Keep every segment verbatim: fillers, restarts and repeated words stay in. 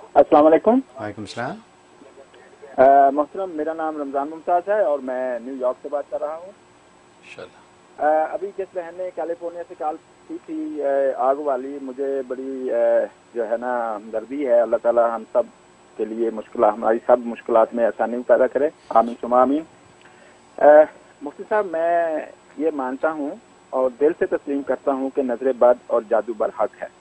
अस्सलाम वालेकुम। वालेकुम सलाम। मोहतरम, मेरा नाम रमज़ान मुमताज़ है और मैं न्यूयॉर्क से बात कर रहा हूँ। अभी जिस बहन ने कैलिफोर्निया से कॉल की थी आग वाली, मुझे बड़ी आ, जो है ना हमदर्दी है। अल्लाह ताला हम सब के लिए मुश्किल, हमारी सब मुश्किलात में आसानी पैदा करे, आमीन सुमा आमीन। मुफ्ती साहब, मैं ये मानता हूँ और दिल से तस्लीम करता हूँ कि नजर बद और जादू बरहक है।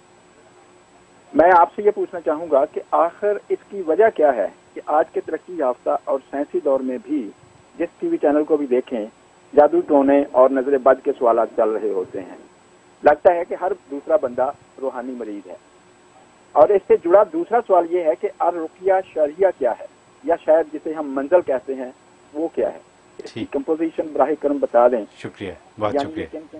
मैं आपसे ये पूछना चाहूँगा कि आखिर इसकी वजह क्या है कि आज के तरक्की याफ्ता और साइंसी दौर में भी जिस टीवी चैनल को भी देखें, जादू टोने और नजर बद के सवाल चल रहे होते हैं। लगता है कि हर दूसरा बंदा रूहानी मरीज है। और इससे जुड़ा दूसरा सवाल ये है कि अर रुकिया शरिया क्या है, या शायद जिसे हम मंजल कहते हैं वो क्या है? इसकी कंपोजिशन बराह करम बता दें। शुक्रिया, बहुत शुक्रिया।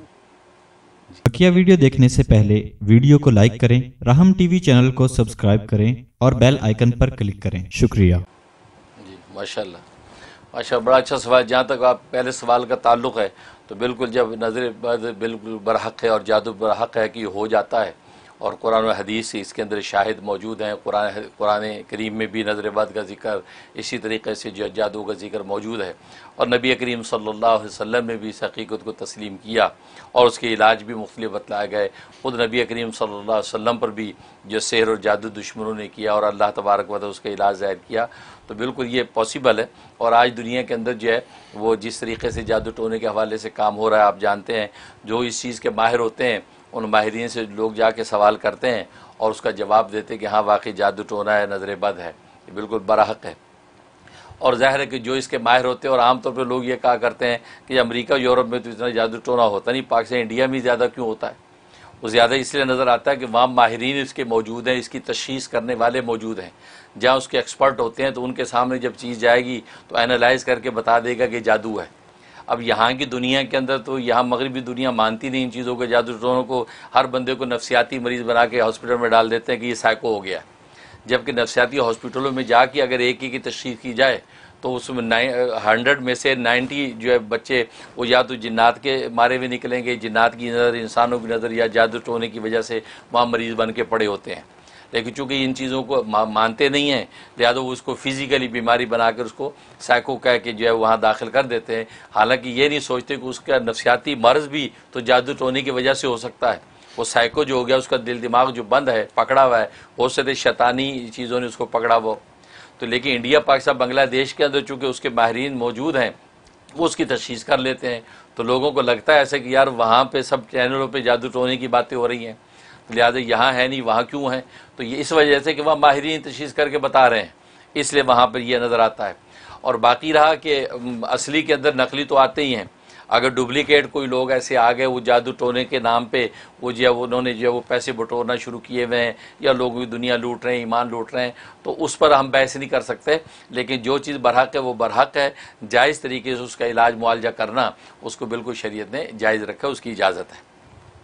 बकिया वीडियो देखने से पहले वीडियो को लाइक करें, राहम टीवी चैनल को सब्सक्राइब करें और बेल आइकन पर क्लिक करें। शुक्रिया जी। माशाल्लाह माशाल्लाह, बड़ा अच्छा सवाल। जहाँ तक आप पहले सवाल का ताल्लुक़ है तो बिल्कुल, जब नज़र बिल्कुल बरहक है और जादू बरहक है कि हो जाता है, और कुरान और हदीस से इसके अंदर शाहिद मौजूद हैं। कुरान कुरान करीम में भी नज़र बद का जिक्र, इसी तरीके से जो जादू का जिक्र मौजूद है, और नबी करीम सल्लल्लाहु अलैहि वसल्लम ने भी इस हकीकत को तस्लीम किया और उसके इलाज भी मुख्तलिफ बतलाए गए। ख़ुद नबी करीम सल्लल्लाहु अलैहि वसल्लम पर भी जो सहर और जादू दुश्मनों ने किया और अल्लाह तबारक व तआला उसका इलाज ज़ाहिर किया, तो बिल्कुल ये पॉसिबल है। और आज दुनिया के अंदर जो है वो जिस तरीके से जादू टोने के हवाले से काम हो रहा है, आप जानते हैं, जो इस चीज़ के माहिर होते हैं उन माहिरीन से लोग जाके सवाल करते हैं और उसका जवाब देते हैं कि हाँ वाकई जादू टोना है, नजर बद है, ये बिल्कुल बरहक है। और ज़ाहिर है कि जो इसके माहिर होते हैं, और आमतौर पर लोग ये कहा करते हैं कि अमेरिका यूरोप में तो इतना जादू टोना होता नहीं, पाकिस्तान इंडिया में ज़्यादा क्यों होता है? वो ज़्यादा इसलिए नज़र आता है कि वहाँ माहिरीन इसके मौजूद हैं, इसकी तशख़ीस करने वाले मौजूद हैं, जहाँ उसके एक्सपर्ट होते हैं, तो उनके सामने जब चीज़ जाएगी तो एनालाइज करके बता देगा कि जादू है। अब यहाँ की दुनिया के अंदर तो यहाँ मगरबी दुनिया मानती नहीं इन चीज़ों को, जादू टोनों को। हर बंदे को नफसियाती मरीज़ बना के हॉस्पिटल में डाल देते हैं कि ये साइको हो गया, जबकि नफसियाती हॉस्पिटलों में जाके अगर एक ही की तशख़ीस की जाए तो उसमें नाइन हंड्रेड में से नाइन्टी जो है बच्चे वो या तो जिन्नात के मारे हुए निकलेंगे, जिन्नात की नज़र, इंसानों की नज़र, या जादू टोने की वजह से वहाँ मरीज़ बन के पड़े होते हैं। लेकिन चूँकि इन चीज़ों को मा, मानते नहीं हैं, लिहाजा वो उसको फिज़िकली बीमारी बनाकर उसको साइको कह के जो है वहाँ दाखिल कर देते हैं। हालांकि ये नहीं सोचते कि उसका नफसियाती मर्ज़ भी तो जादू टोने की वजह से हो सकता है। वो साइको जो हो गया, उसका दिल दिमाग जो बंद है, पकड़ा हुआ है, हो सकते शैतानी चीज़ों ने उसको पकड़ा हुआ। तो लेकिन इंडिया, पाकिस्तान, बांग्लादेश के अंदर चूँकि उसके माहिरीन मौजूद हैं, वो उसकी तशख़ीस कर लेते हैं। तो लोगों को लगता है ऐसे कि यार वहाँ पे सब चैनलों पे जादू टोने की बातें हो रही हैं, लिहाजा यहाँ है नहीं, वहाँ क्यों है? तो ये इस वजह से कि वहाँ माहिरीन तशख़ीस करके बता रहे हैं, इसलिए वहाँ पर यह नज़र आता है। और बाकी रहा कि असली के अंदर नकली तो आते ही हैं। अगर डुप्लीकेट कोई लोग ऐसे आ गए, वो जादू टोने के नाम पे वो जो है उन्होंने जो है वो पैसे बटोरना शुरू किए हुए हैं, या लोगों की दुनिया लूट रहे हैं, ईमान लूट रहे हैं, तो उस पर हम बहस नहीं कर सकते। लेकिन जो चीज़ बरहक है वो बरहक है। जायज़ तरीके से उसका इलाज मुआलजा करना, उसको बिल्कुल शरीयत ने जायज़ रखा, उसकी इजाज़त है।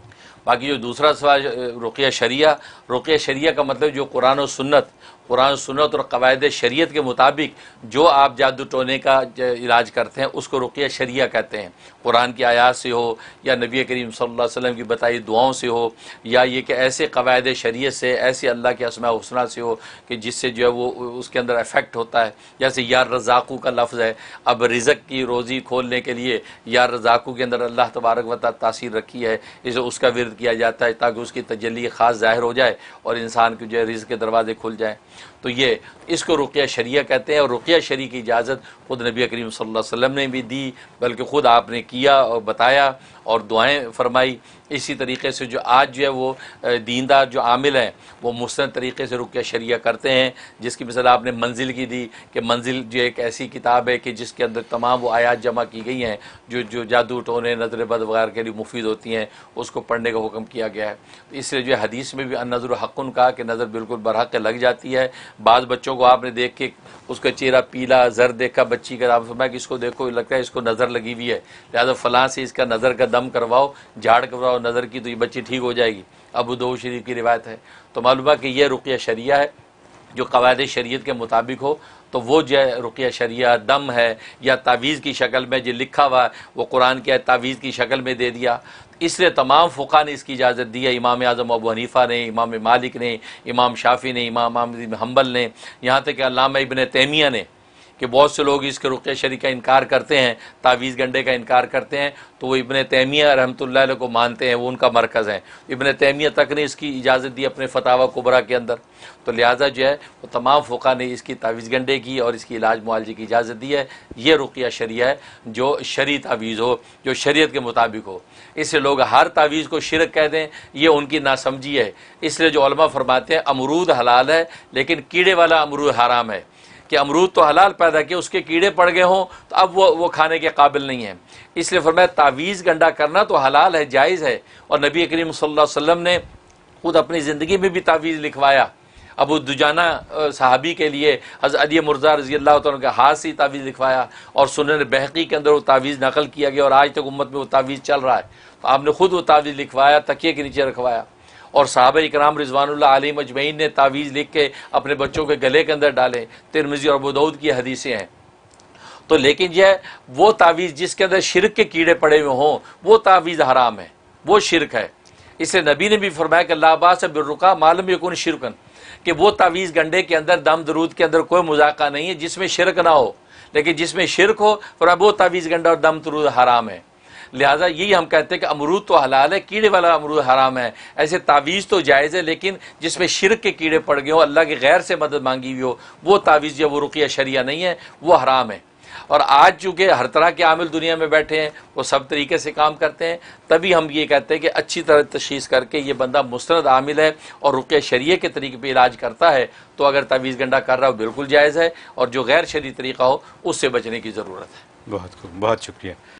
बाकी जो दूसरा सवाल रुक़िया शरिया, रुक़िया शरिया का मतलब जो कुरान और सुन्नत कुरान सुन्नत और कवायद शरीयत के मुताबिक जो आप जादू टोने का इलाज करते हैं, उसको रुक़िया शरिया कहते हैं। कुरान की आयात से हो, या नबी करीम सल्लल्लाहु अलैहि वसल्लम की बताई दुआओं से हो, या ये कि ऐसे कवायद शरीयत से, ऐसे अल्लाह के अस्मा हुस्ना से हो कि जिससे जो है वो उसके अंदर इफ़ेक्ट होता है। जैसे या रज़ाक़ू का लफ्ज़ है, अब रिज़्क़ की रोज़ी खोलने के लिए या रज़ाक़ू के अंदर अल्लाह तबारक व तआला तासीर रखी है, इसे उसका विरद किया जाता है ताकि उसकी तजल्ली ख़ास ज़ाहिर हो जाए और इंसान के जो है रिज़्क़ के दरवाज़े खुल जाएँ। तो ये इसको रुक़िया शरिया कहते हैं। और रुक़िया शरी की इजाज़त ख़ुद नबी करीम सल्लल्लाहु अलैहि वसल्लम ने भी दी, बल्कि ख़ुद आपने किया और बताया और दुआएं फरमाई। इसी तरीके से जो आज जो है वो दीनदार जो आमिल हैं वो मुस्तनद तरीके से रुक़िया शरिया करते हैं, जिसकी मिसाल आपने मंजिल की दी कि मंजिल जो एक ऐसी किताब है कि जिसके अंदर तमाम वो आयात जमा की गई हैं जो जो जादू टोने, नज़र बद वगैरह के लिए मुफीद होती हैं, उसको पढ़ने का हुक्म किया गया है। तो इसलिए जो हदीस में भी अन-नज़रु हक़्क़ुन कहा कि नज़र बिल्कुल बरहक लग जाती है। बाज़ बच्चों को आपने देख के उसका चेहरा पीला ज़र देखा बच्ची का, आप फरमाया कि इसको देखो लगता है इसको नज़र लगी हुई है, लिहाजा फ़लाँ से इसका नज़र का दम करवाओ, झाड़ करवाओ नज़र की, तो ये बच्ची ठीक हो जाएगी। अबू दाऊद शरीफ की रिवायत है। तो मालूम है कि यह रुक़िया शरिया है जो कवायद शरीयत के मुताबिक हो, तो वो जो है रुक़िया शरिया दम है या तावीज़ की शक्ल में जो लिखा हुआ है वो कुरान की तावीज़ की शक्ल में दे दिया। इसलिए तमाम फ़ुक़हा ने इसकी इजाज़त दी है। इमाम आज़म अबू हनीफ़ा ने, इमाम मालिक ने, इमाम शाफ़ी ने, इमाम अहमद हम्बल ने, यहाँ तक कि अल्लामा इब्न तैमिया ने, कि बहुत से लोग इसके रुक़या शरी का इनकार करते हैं, तावीज़ गंडे का इनकार करते हैं, तो वो इब्न तैमिया रहमतुल्लाह अलैह को मानते हैं, वो उनका मरकज़ है। इब्न तैमिया तक ने इसकी इजाज़त दी अपने फतावा कुबरा के अंदर। तो लिहाजा जो है वो तमाम फ़ुक़हा ने इसकी तावीज़ गंडे की और इसकी इलाज मुआलजे की इजाज़त दी है। ये रुक़या शरिया है जो शरी तावीज़ हो, जो शरीयत के मुताबिक हो। इसलिए लोग हर तावीज़ को शिरक कह दें, ये उनकी नासमझी है। इसलिए जो उलमा फरमाते हैं अमरूद हलाल है लेकिन कीड़े वाला अमरूद हराम है, कि अमरूद तो हलाल पैदा किया, उसके कीड़े पड़ गए हों तो अब वो वो खाने के काबिल नहीं है। इसलिए फरमाया तावीज़ गंडा करना तो हलाल है, जायज़ है। और नबी करीम सल्लल्लाहु अलैहि वसल्लम ने खुद अपनी ज़िंदगी में भी तावीज़ लिखवाया। अबू दुजाना सहाबी के लिए हज़रत अली मुर्ज़ा रज़ी अल्लाह तआला के हाथ से तावीज़ लिखवाया और सुनन बहक़ी के अंदर वो तावीज़ नकल किया गया और आज तक उम्मत में वो तावीज़ चल रहा है। तो आपने खुद वो तावीज़ लिखवाया, तकिए के नीचे रखवाया। और सहाबा इकराम रिज़वानुल्लाह अलैहिम अजमईन ने तावीज़ लिख के अपने बच्चों के गले के अंदर डाले। तिरमिज़ी और अबू दाऊद की हदीसें हैं। तो लेकिन यह वो तावीज़ जिसके अंदर शिरक के कीड़े पड़े हुए हों, वो तावीज़ हराम है, वो शिरक है। इसलिए नबी ने भी फरमाया कि ला बास बिर्रुका मालूम यकुन शिरकन, कि वो तावीज़ गंडे के अंदर दम दरूद के अंदर कोई मुज़ाका नहीं है जिसमें शिरक ना हो, लेकिन जिसमें शिरक हो फरमाया वो तावीज़ गंडा और दम दरूद हराम है। लिहाजा यही हम कहते हैं कि अमरूद तो हलाल है, कीड़े वाला अमरूद हराम है। ऐसे तावीज़ तो जायज़ है लेकिन जिसमें शिरक के कीड़े पड़ गए हो, अल्लाह के गैर से मदद मांगी हुई हो, वो तावीज़ जो वो रुक़या शरिया नहीं है, वो हराम है। और आज चूँकि हर तरह के आमिल दुनिया में बैठे हैं, वो सब तरीके से काम करते हैं, तभी हम ये कहते हैं कि अच्छी तरह तशख़ीस करके ये बंदा मुस्तनद आमिल है और रुक़या शरिया के तरीके पर इलाज करता है, तो अगर तावीज़ गंडा कर रहा हो बिल्कुल जायज़ है। और जो गैर शरई तरीक़ा हो उससे बचने की ज़रूरत है। बहुत खूब, बहुत शुक्रिया।